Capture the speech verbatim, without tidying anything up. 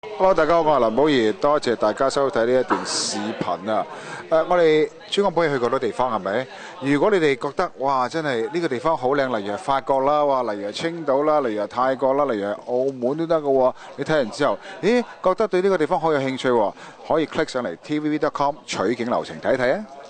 Hello， 大家好，我係林寶儀，多謝大家收睇呢一段視頻啊！誒、呃，我哋珠江寶儀去過好多地方係咪？如果你哋覺得哇，真係呢個地方好靚，例如係法國啦，哇，例如係青島啦，例如係泰國啦，例如係澳門都得嘅喎。你睇完之後，咦，覺得對呢個地方好有興趣喎，可以 click 上嚟 T V B dot com 取景流程睇一睇啊！